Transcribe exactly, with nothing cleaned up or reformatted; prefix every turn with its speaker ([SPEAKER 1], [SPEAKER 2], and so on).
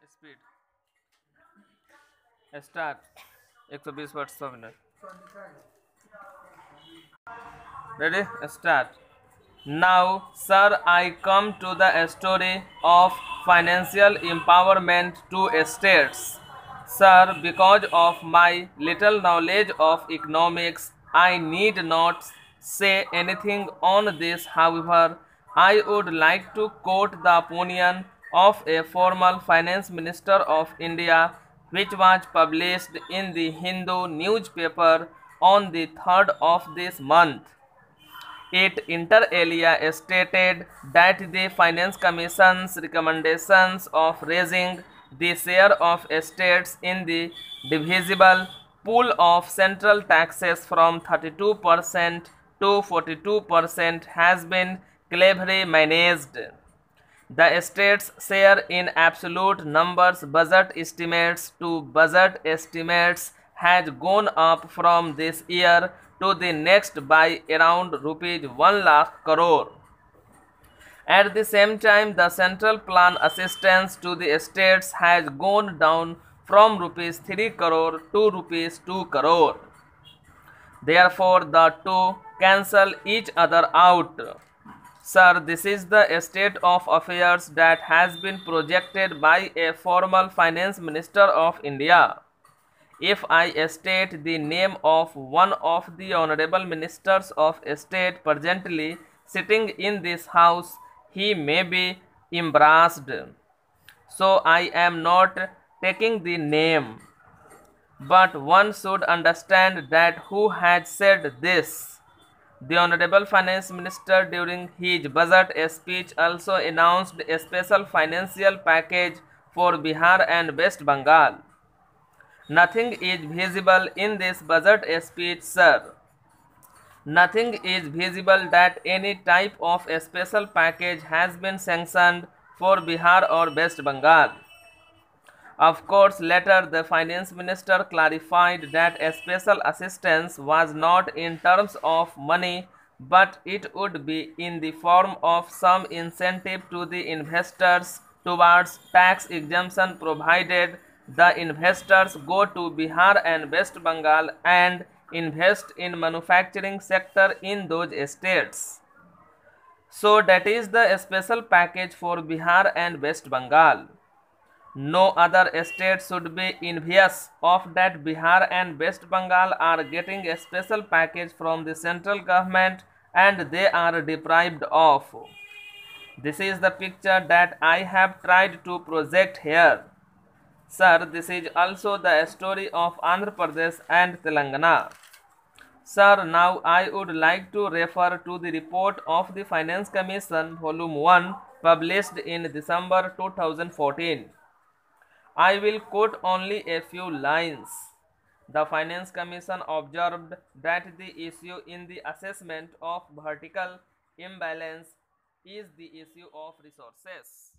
[SPEAKER 1] Speed start एक सौ बीस वर्ड सौ minute ready start Now, sir, I come to the story of financial empowerment to states. Sir, because of my little knowledge of economics, I need not say anything on this. However, I would like to quote the opinion of a former finance minister of India, which was published in the Hindu newspaper on the third of this month. It inter alia stated that the Finance Commission's recommendations of raising the share of states in the divisible pool of central taxes from thirty-two percent to forty-two percent has been cleverly managed. The states share in absolute numbers budget estimates to budget estimates has gone up from this year to the next by around rupees one lakh crore. At the same time, the central plan assistance to the states has gone down from rupees three crore to rupees two crore. Therefore, the two cancel each other out. Sir, this is the state of affairs that has been projected by a former finance minister of India. If I state the name of one of the honorable ministers of state presently sitting in this house, he may be embarrassed. So I am not taking the name. But one should understand that who has said this. The Honorable Finance Minister during his budget speech also announced a special financial package for Bihar and West Bengal. Nothing is visible in this budget speech, sir. Nothing is visible that any type of a special package has been sanctioned for Bihar or West Bengal. Of course, later the finance minister clarified that a special assistance was not in terms of money, but it would be in the form of some incentive to the investors towards tax exemption, provided the investors go to Bihar and West Bengal and invest in manufacturing sector in those states. So that is the special package for Bihar and West Bengal. No other state should be envious of that Bihar and West Bengal are getting a special package from the central government and they are deprived of. This is the picture that I have tried to project here. Sir, this is also the story of Andhra Pradesh and Telangana. Sir, now I would like to refer to the report of the Finance Commission, Volume one, published in December two thousand fourteen. I will quote only a few lines. The Finance Commission observed that the issue in the assessment of vertical imbalance is the issue of resources.